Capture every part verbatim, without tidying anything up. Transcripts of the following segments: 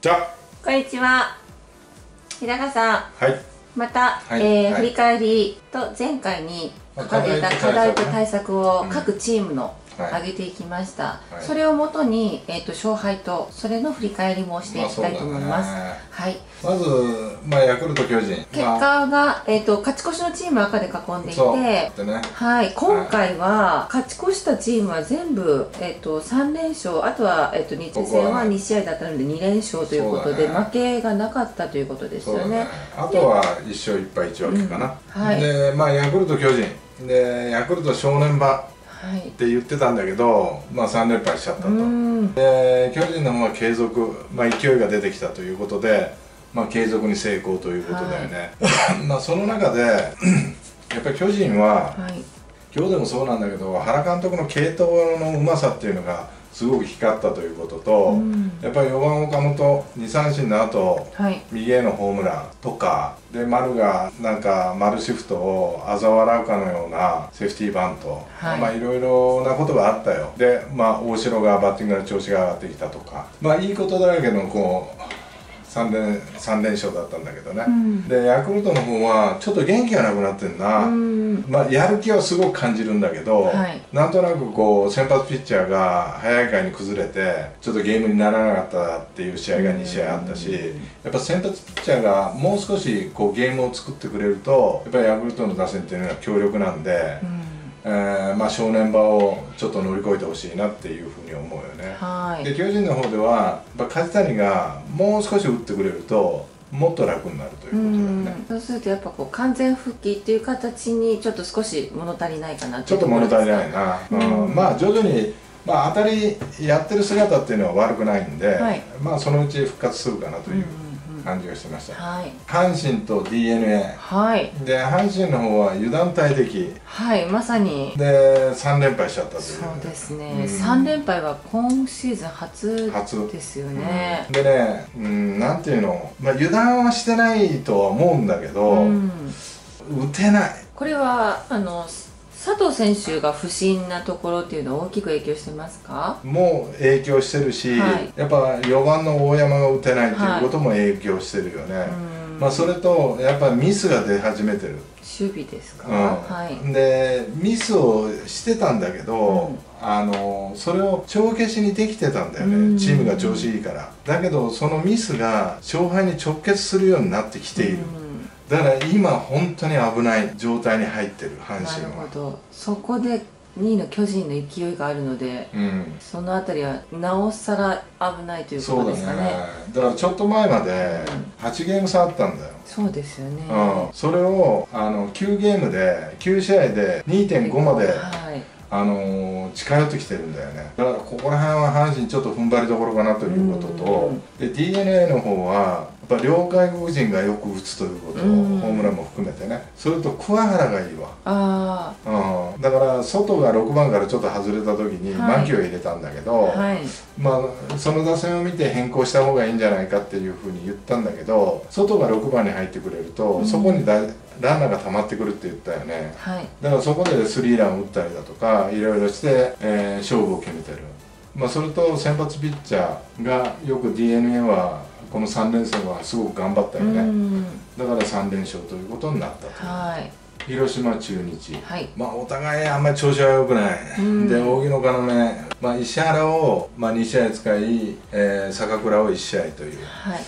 じゃあこんにちは。日高さん、 はい、 また、 はいはい、 えー振り返りと前回に掲げた課題と対策を各チームの上げていきました、はい、それをもとに、えー、と勝敗とそれの振り返りもしていきたいと思います。まあね、はい、 まず、まあ、ヤクルト巨人結果が、えー、と勝ち越しのチーム赤で囲んでいて、ね、はい、今回は勝ち越したチームは全部、えー、とさんれんしょう、あとは、えー、と日中戦はにしあいだったのでにれんしょうということで、ね、負けがなかったということですよね。 ね、あとはいっしょういっぱいいちわけかな、うん、はい、で、まあ、ヤクルト巨人でヤクルト正念場って言ってたんだけど、まあ、さんれんぱいしちゃったと。で巨人の方は継続、まあ、勢いが出てきたということで、まあ、継続に成功ということだよね、はい、まあその中でやっぱり巨人は、はい、今日でもそうなんだけど原監督の継投のうまさっていうのがすごく光ったということと、うん、やっぱりよばん岡本にさんしんの後、はい、右へのホームランとかで丸がなんか丸シフトを嘲笑うかのようなセーフティーバント、はい、まあいろいろなことがあったよ。でまあ大城がバッティングの調子が上がってきたとか、まあいいことだらけのこうさんれんしょうだったんだけどね、うん、でヤクルトの方はちょっと元気がなくなってんな、うん、まあやる気はすごく感じるんだけど、はい、なんとなくこう先発ピッチャーが早い回に崩れてちょっとゲームにならなかったっていう試合がにしあいあったし、やっぱ先発ピッチャーがもう少しこうゲームを作ってくれるとやっぱりヤクルトの打線っていうのは強力なんで、うん、えー、まあ正念場をちょっと乗り越えてほしいなっていうふうに思うよね。はい、で巨人の方ではやっぱ梶谷がもう少し打ってくれるともっと楽になるということだよね。 そうするとやっぱこう完全復帰っていう形にちょっと少し物足りないかなちょっと物足りないな、うん、まあ徐々に、まあ、当たりやってる姿っていうのは悪くないんで、はい、まあそのうち復活するかなという感じがしてました、はい、阪神と ディーエヌエー、はい、で阪神の方は油断大敵、 はい、まさにでさんれんぱいしちゃったという。 そうですね、うん、さんれんぱいは今シーズン初ですよね、 うん、でね、うん、なんていうの、まあ、油断はしてないとは思うんだけど、うん、打てない。 これはあの佐藤選手が不振なところっていうのは大きく影響してますか？ もう影響してるし、はい、やっぱよばんの大山が打てないっていうことも影響してるよね、はい、まあそれとやっぱミスが出始めてる。 守備ですか、うん、 はい、でミスをしてたんだけど、うん、あのそれを帳消しにできてたんだよね、チームが調子いいから。だけどそのミスが勝敗に直結するようになってきている、だから今本当に危ない状態に入ってる阪神は。なるほど、そこでにいの巨人の勢いがあるので、うん、そのあたりはなおさら危ないということですかね。 だからちょっと前まではちゲーム差あったんだよ。 そうですよね、 うん、それをあのきゅうゲームできゅうしあいで にてんご まで、はい、あのー、近寄ってきてるんだよね。だからここら辺は阪神ちょっと踏ん張りどころかなということと、で ディーエヌエー の方はやっぱ両外国人がよく打つということ、ホームランも含めてね。それと桑原がいいわ。あ、うん、だから外がろくばんからちょっと外れた時に満球を入れたんだけど、はい、まあその打線を見て変更した方がいいんじゃないかっていうふうに言ったんだけど、外がろくばんに入ってくれると、うん、そこにだランナーが溜まってくるって言ったよね、はい、だからそこでスリーランを打ったりだとかいろいろして、えー、勝負を決めてる。まあ、それと先発ピッチャーがよく ディーエヌエー はこのさんれんせんはすごく頑張ったよね。だからさんれんしょうということになったと。はい、広島中日、はい、まあお互いあんまり調子は良くない、で扇の要、まあ、石原を、まあ、にしあい使い、えー、坂倉をいちしあいという、はい、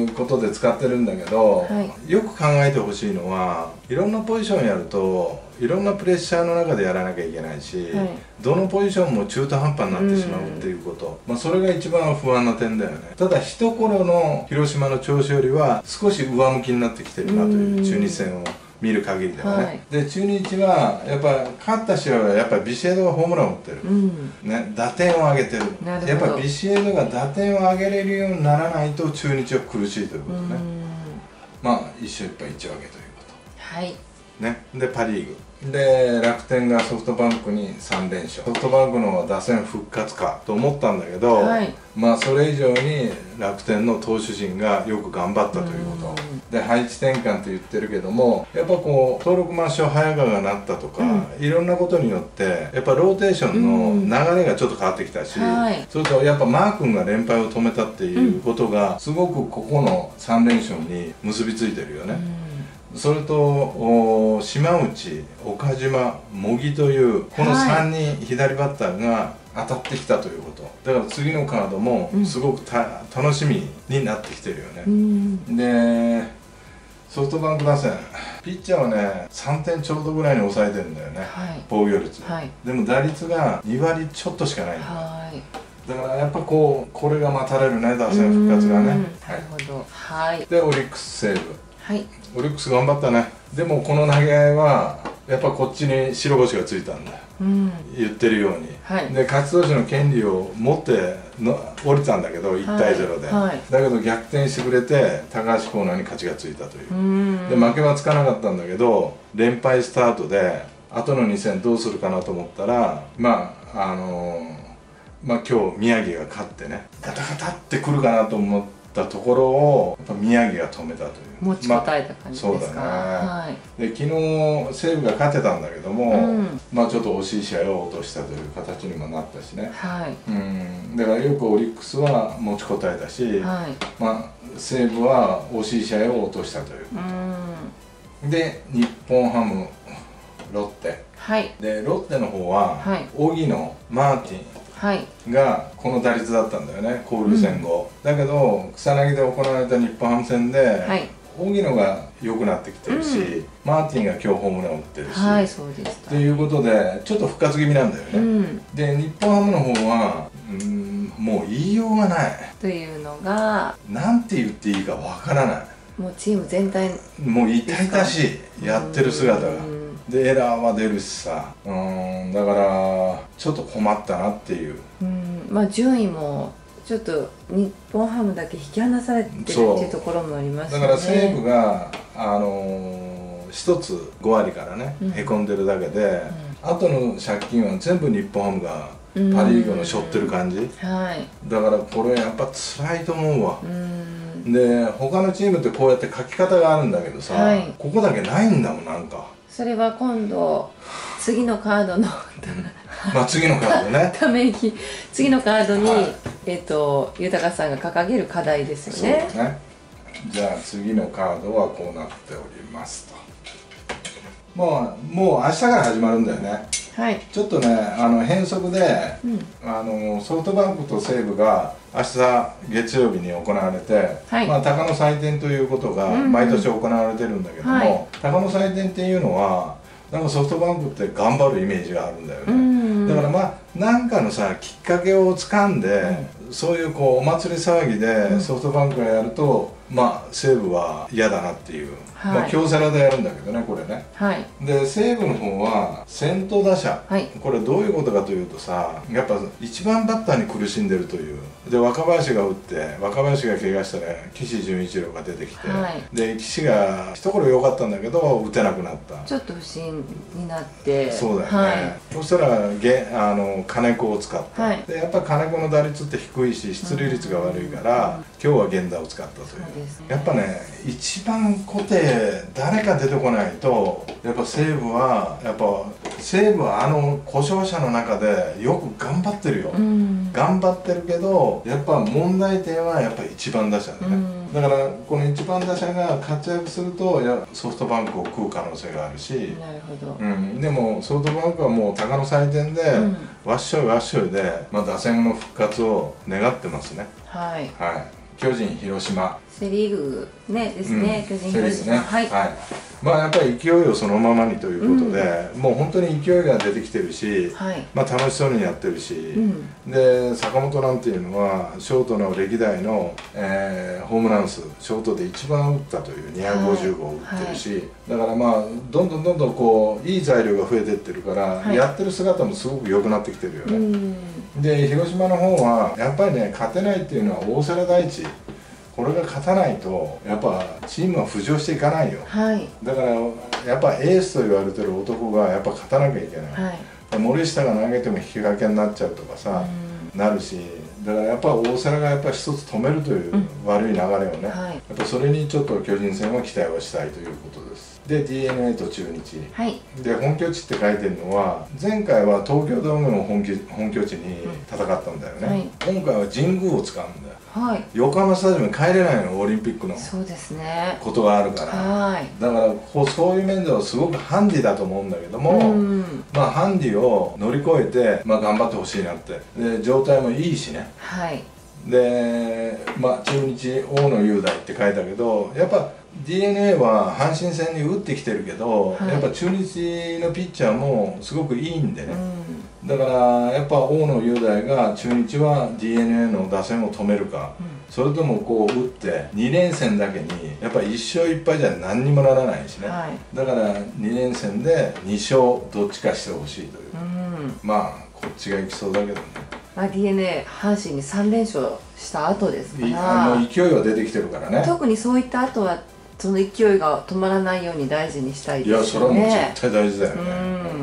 ことで使ってるんだけど、はい、よく考えてほしいのはいろんなポジションやるといろんなプレッシャーの中でやらなきゃいけないし、はい、どのポジションも中途半端になってしまうっていうこと、まあ、それが一番不安な点だよね。ただ一頃の広島の調子よりは少し上向きになってきてるなという中日戦を見る限りではね、はい、で中日はやっぱ勝った試合はやっぱりビシエドがホームランを打ってる、うん、ね、打点を上げてる。やっぱりビシエドが打点を上げれるようにならないと中日は苦しいということね。まあ一勝一敗一分けということ、はいね、でパ・リーグで楽天がソフトバンクにさんれんしょう。ソフトバンクの打線復活かと思ったんだけど、はい、まあそれ以上に楽天の投手陣がよく頑張ったというこで配置転換って言ってるけども、やっぱこう登録抹消早川がなったとか、うん、いろんなことによってやっぱローテーションの流れがちょっと変わってきたし、うんはい、それとやっぱマー君が連敗を止めたっていうことがすごくここのさん連勝に結びついてるよね。うん、それと島内、岡島、茂木というこのさんにん左バッターが当たってきたということ、だから次のカードもすごくた、うん、楽しみになってきてるよね。うん、でソフトバンク打線ピッチャーはねさんてんちょうどぐらいに抑えてるんだよね、はい、防御率、はい、でも打率がにわりちょっとしかないんだよ、はい、だからやっぱこうこれが待たれるね、打線復活がね。なるほど、はい、 でオリックス西武、 はい、 オリックス頑張ったね。でもこの投げ合いはやっぱこっちに白星がついたんだよ、うん、言ってるように、はい、で勝ち投手の権利を持っての降りたんだけどいちたいゼロで、はいはい、だけど逆転してくれて高橋光成に勝ちがついたという、で負けはつかなかったんだけど連敗スタートで後のに戦どうするかなと思ったら、まああのー、まあ今日宮城が勝ってねガタガタってくるかなと思ったところをやっぱ宮城が止めたという持ちこたえた感じですか。 まあ、そうだね、はい、で昨日西武が勝てたんだけども、うん、まあちょっと惜しい試合を落としたという形にもなったしね、はい、うんだからよくオリックスは持ちこたえたし、はい、まあ西武は惜しい試合を落としたという、うん、で日本ハムロッテ、はい、でロッテの方は、はい、荻野マーティンはい、がこの打率だったんだよね、交流戦後、うん、だけど草薙で行われた日本ハム戦で、はい、荻野が良くなってきてるし、うん、マーティンが今日ホームランを打ってるし、はい、そうでしたということでちょっと復活気味なんだよね、うん、で日本ハムの方はうんもう言いようがないというのがなんて言っていいかわからない、 もうチーム全体もう痛々しいやってる姿が、でエラーは出るしさ、うんだからちょっと困ったなっていう、うんまあ順位もちょっと日本ハムだけ引き離されてるっていうところもありますよね。 だから西武があのー、一つご割からね、うん、へこんでるだけで、うん、あとの借金は全部日本ハムがパ・リーグの背負ってる感じ、はい、だからこれやっぱ辛いと思うわ。うんで他のチームってこうやって書き方があるんだけどさ、はい、ここだけないんだもんなんか。 それは今度次のカードのまあ次のカードねため息次のカードに、はい、えっと豊さんが掲げる課題ですよね。そうですね。 じゃあ次のカードはこうなっておりますと。もうもう明日から始まるんだよね。はい、ちょっとねあの変則で、うん、あのソフトバンクと西武が明日月曜日に行われて、はい、まあ鷹の祭典ということが毎年行われてるんだけども、はい、鷹の祭典っていうのはなんかソフトバンクって頑張るイメージがあるんだよね。だからまあ何かのさきっかけをつかんで、うん、そういうこうお祭り騒ぎでソフトバンクがやると、まあ西武は嫌だなっていう、はい、まあ京セラでやるんだけどねこれね、はい、で西武の方は先頭打者、はい、これどういうことかというとさやっぱ一番バッターに苦しんでるという、で若林が打って若林が怪我したら岸潤一郎が出てきて、はい、で岸が一頃良かったんだけど打てなくなった、 ちょっと不振になって、 そうだよね、はい、そしたらげあの金子を使った、はい、でやっぱ金子の打率って低いし出塁率が悪いから、うん、今日は源田を使ったという、ね、やっぱね一番固定誰か出てこないとやっぱ西武はやっぱ西武はあの故障者の中でよく頑張ってるよ、うん、頑張ってるけどやっぱ問題点はやっぱ一番打者でね、うん、だからこの一番打者が活躍するとやソフトバンクを食う可能性があるし、 なるほど、 うん、でもソフトバンクはもう鷹の祭典で、うん、わっしょいわっしょいで、まあ、打線の復活を願ってますね。はい、はい、巨人広島セ・リーグねですね、うん、巨人広島、ね、はい、はい、 まあやっぱり勢いをそのままにということで、うん、もう本当に勢いが出てきてるし、はい、まあ楽しそうにやってるし、うん、で坂本なんていうのはショートの歴代の、えー、ホームラン数ショートで一番打ったというにひゃくごじゅうごを打ってるし、はいはい、だからまあどんどんどんどんこういい材料が増えてってるから、はい、やってる姿もすごく良くなってきてるよね。うん、で広島の方はやっぱりね勝てないっていうのは大瀬良大地、これが勝たないとやっぱチームは浮上していかないよ、はい、だからやっぱエースと言われてる男がやっぱ勝たなきゃいけない、はい、森下が投げても引き分けになっちゃうとかさ、うん、なるし、 だからやっぱ大瀬良がやっぱ一つ止めるという悪い流れをね、うん、はい、やっぱそれにちょっと巨人戦は期待をしたいということです。で ディーエヌエー と中日、はい、で本拠地って書いてるのは前回は東京ドームの本拠本拠地に戦ったんだよね、うん、はい、今回は神宮を使うんだよ。はい、横浜スタジアムに帰れないの、オリンピックのそうですねことがあるから、はい、だからこうそういう面ではすごくハンディだと思うんだけども、うん、まあハンディを乗り越えて、まあ、頑張ってほしいなって。で状態もいいしね、はい、でまあ中日大野雄大って書いたけど、やっぱ ディーエヌエー は阪神戦に打ってきてるけど、はい、やっぱ中日のピッチャーもすごくいいんでね、うん、だからやっぱ大野雄大が中日は ディーエヌエー の打線を止めるか、うん、それともこう打ってに連戦だけにやっぱりいっ勝いっ敗じゃ何にもならないしね、はい、だからに連戦でに勝どっちかしてほしいという、うん、まあこっちがいきそうだけどね。 まあ、ディーエヌエー 阪神にさん連勝した後ですから、 あの勢いは出てきてるからね。 特にそういった後はその勢いが止まらないように大事にしたいですよね。 いやそれはもう絶対大事だよね、うん、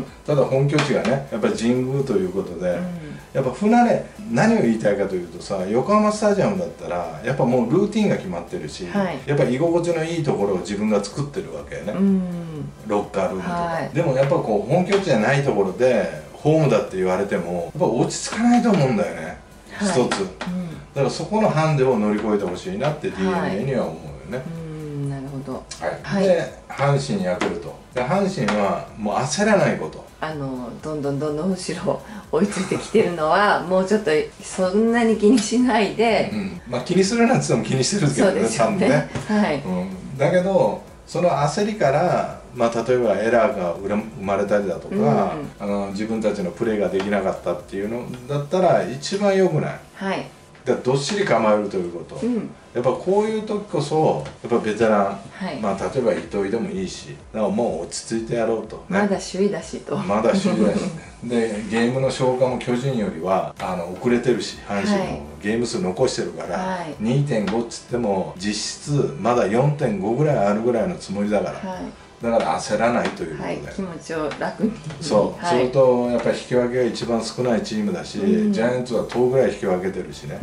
ただ本拠地がねやっぱり神宮ということで、うん、やっぱ不慣れ、何を言いたいかというとさ、横浜スタジアムだったらやっぱもうルーティンが決まってるし、はい、やっぱり居心地のいいところを自分が作ってるわけよね、うん、ロッカールームとか、はい、でもやっぱこう本拠地じゃないところでホームだって言われてもやっぱ落ち着かないと思うんだよね、はい、一つ、うん、だからそこのハンデを乗り越えてほしいなって ディーエヌエー には思うよね、はい、 うんなるほど、 はいはい、で阪神ヤクルトで阪神はもう焦らないこと、 あのどんどんどんどん後ろ追いついてきてるのはもうちょっとそんなに気にしないで、うん、 まあ気にするなんて言っても気にしてるけどね、 多分ね、はい、 うん、だけどその焦りからまあ、例えばエラーが生まれたりだとか、うん、あの自分たちのプレーができなかったっていうのだったら一番良くない、はい、だからどっしり構えるということ、うん、やっぱこういう時こそやっぱベテラン、はい、まあ例えば糸井でもいいし、だからもう落ち着いてやろうと、ね、 まだ首位だしとまだ首位だしでゲームの消化も巨人よりはあの遅れてるし、阪神もゲーム数残してるから、はい、にてんご っつっても実質まだ よんてんご ぐらいあるぐらいのつもりだから、はい、だから焦らないということで、はい、 気持ちを楽にそう、はい、それとやっぱり引き分けが一番少ないチームだし、うん、ジャイアンツはとぐらい引き分けてるしね、うん、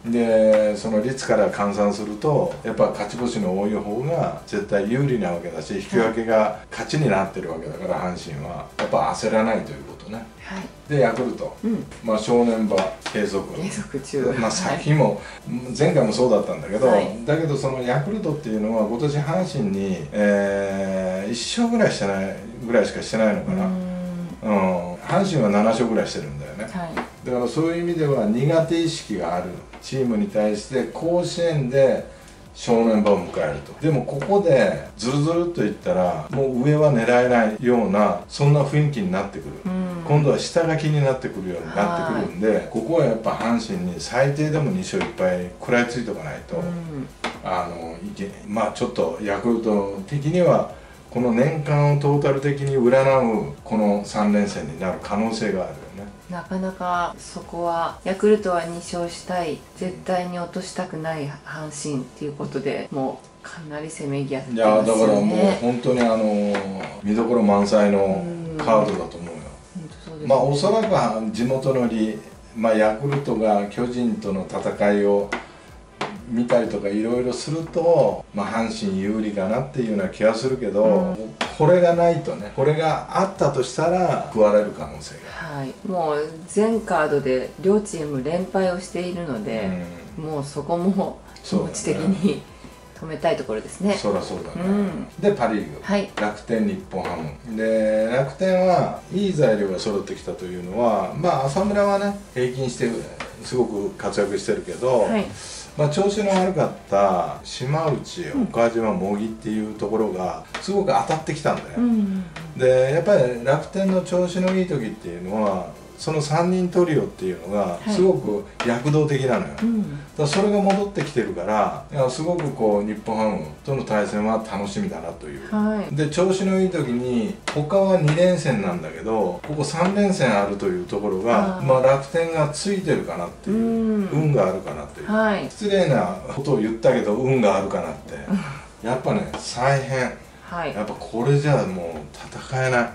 でその率から換算するとやっぱ勝ち星の多い方が絶対有利なわけだし、引き分けが勝ちになってるわけだから、阪神はやっぱ焦らないということね、はい、でヤクルト、うん、まあ正念場継続継続中、 まあ先も、はい、前回もそうだったんだけど、はい、だけどそのヤクルトっていうのは今年阪神に、えー、いっ勝ぐらいしてないぐらいしかしてないのかな、うん、阪神はなな勝ぐらいしてるんだよね、はい、だからそういう意味では苦手意識があるチームに対して甲子園で正念場を迎えると。でもここでズルズルっといったらもう上は狙えないようなそんな雰囲気になってくる、うん、今度は下書きになってくるようになってくるんで、ここはやっぱ阪神に最低でもに勝いっ敗食らいついておかないと、うん、あのいけまあちょっとヤクルト的にはこの年間をトータル的に占うこのさん連戦になる可能性があるよね。 なかなかそこはヤクルトはに勝したい、絶対に落としたくない阪神っていうことでもうかなりせめぎ合ってますよね。いやだからもう本当にあの見どころ満載のカードだと思うよ。う、ね、まあおそらく地元のり、まあ、ヤクルトが巨人との戦いを見たりとかいろいろすると、まあ、阪神有利かなっていうような気がするけど、うん、これがないとね、これがあったとしたら食われる可能性が、 はい、もう全カードで両チーム連敗をしているので、うん、もうそこも気持ち的に止めたいところですね。 そりゃそうだね、うん、でパ・リーグ、はい、楽天、日本ハムで、楽天はいい材料が揃ってきたというのは、まあ浅村はね平均してすごく活躍してるけど、はい、まあ調子の悪かった島内、岡島、茂木っていうところがすごく当たってきたんだよ、うん、でやっぱり楽天の調子のいい時っていうのはそのさんにんトリオっていうのがすごく躍動的なのよ、はい、うん、だからそれが戻ってきてるからいやすごくこう日本ハムとの対戦は楽しみだなという、はい、で調子のいい時に他はに連戦なんだけどここさん連戦あるというところが、まあ、楽天がついてるかなっていう、うん、運があるかなっていう、はい、失礼なことを言ったけど運があるかなってやっぱね再編、はい、やっぱこれじゃもう戦えない。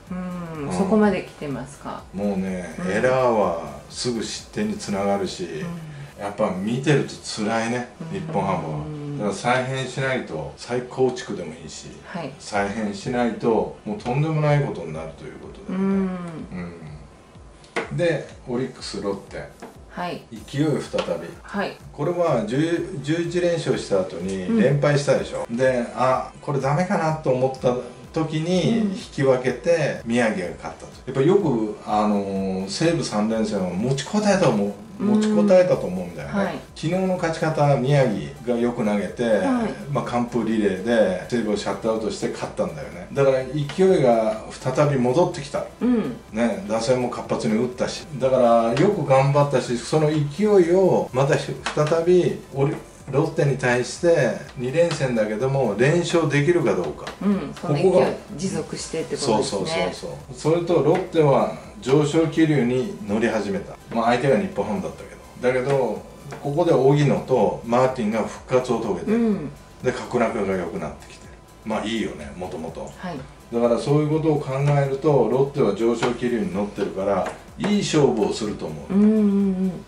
うん、そこまで来てますか。 もうね、うん、エラーはすぐ失点につながるし、うん、やっぱ見てると辛いね、日本ハムは。だから再編しないと、再構築でもいいし、はい、再編しないともうとんでもないことになるということだよね。うんうん、でオリックスロッテ、はい、勢い再び、はい、これはじゅういちれんしょうした後に連敗したでしょ、うん、で、あ、これダメかなと思った時に引き分けて宮城が勝ったと。やっぱよく、あのー、西武さんれんせんを持ちこたえたと思う持ちこたえたと思うんだよね、はい、昨日の勝ち方、宮城がよく投げて、はい、まあ完封リレーで西武をシャットアウトして勝ったんだよね。だから勢いが再び戻ってきた、うん、ね、打線も活発に打ったし、だからよく頑張ったし、その勢いをまた再びロッテに対してにれんせんだけども連勝できるかどうか、うん、 ここが持続してってことですね。 そうそうそうそう。それとロッテは上昇気流に乗り始めた。まあ相手が日本ハムだったけど、だけどここで荻野とマーティンが復活を遂げて、うん、で角中が良くなってきてる。まあいいよね、もともと。はい、だからそういうことを考えるとロッテは上昇気流に乗ってるからいい勝負をすると思う。うんうんうん、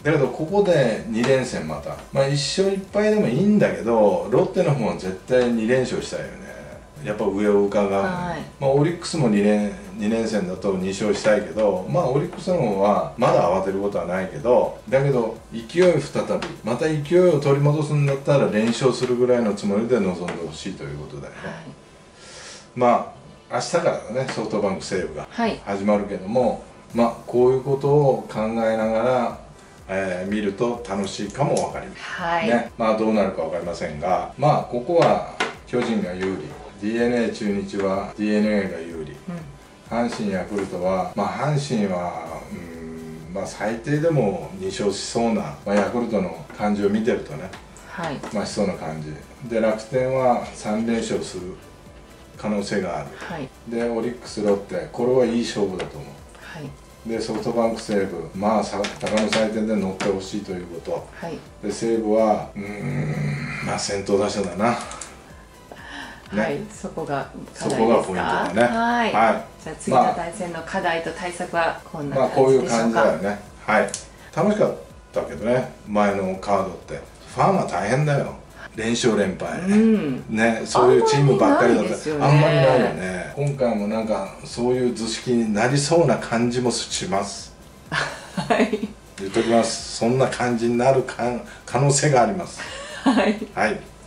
だけどここでにれんせんまた、まあいっしょういっぱいでもいいんだけど、ロッテの方は絶対にれんしょうしたいよね。やっぱ上を伺う、はい、まあオリックスもにれんせんだとにしょうしたいけど、まあオリックスの方はまだ慌てることはないけど、だけど勢い再びまた勢いを取り戻すんだったら連勝するぐらいのつもりで臨んでほしいということだよね。はい、まあ明日からだね、ソフトバンク西武が始まるけども、はい、まあこういうことを考えながら、えー、見ると楽しいかも分かります、はい、ね、まあどうなるか分かりませんが、まあここは巨人が有利、 ディーエヌエー 中日は ディーエヌエー が有利、うん、阪神ヤクルトは、まあ阪神はうん、まあ最低でもにしょうしそうな、まあ、ヤクルトの感じを見てるとね、はい、まあしそうな感じで、楽天はさんれんしょうする可能性がある、はい、でオリックスロッテ、これはいい勝負だと思う。はい、でソフトバンク西武、まあ高の祭典で乗ってほしいということ、はい、で西武はうーん、まあ先頭打者だな、 ね、はい、そこが課題ですか。そこがポイントだね。はい。はい、じゃあ次の対戦の課題と対策はこんな感じでしょうか。まあこういう感じだよね。はい。楽しかったけどね、前のカードってファンは大変だよ。連勝連敗、うん、ね、そういうチームばっかりだったらあんまりないよね。今回もなんかそういう図式になりそうな感じもします。はい。言っときます。そんな感じになるか可能性があります。はい。はい。